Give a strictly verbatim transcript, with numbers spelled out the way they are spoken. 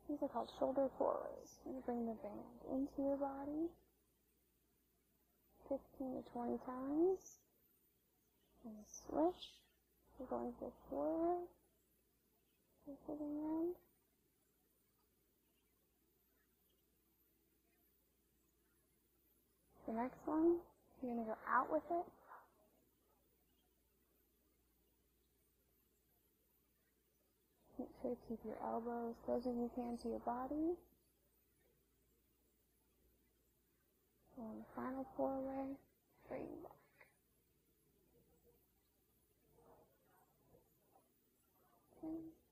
These are called shoulder forays. You bring the band into your body fifteen to twenty times. And switch. We're going to forward. To the end. The next one, you're going to go out with it. Make sure to keep your elbows close as you can to your body. And the final four-way, bring back. Okay.